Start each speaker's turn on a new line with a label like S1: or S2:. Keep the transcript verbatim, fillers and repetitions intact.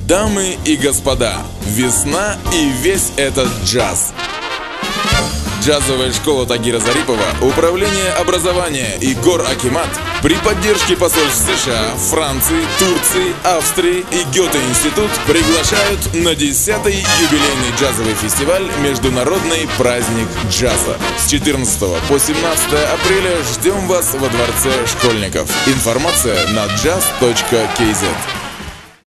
S1: Дамы и господа, весна и весь этот джаз. Джазовая школа Тагира Зарипова, Управление образования и Гор Акимат при поддержке посольств США, Франции, Турции, Австрии и Гёте-институт приглашают на десятый юбилейный джазовый фестиваль «Международный праздник джаза». С четырнадцатого по семнадцатое апреля ждем вас во Дворце школьников. Информация на джаз точка кей зет.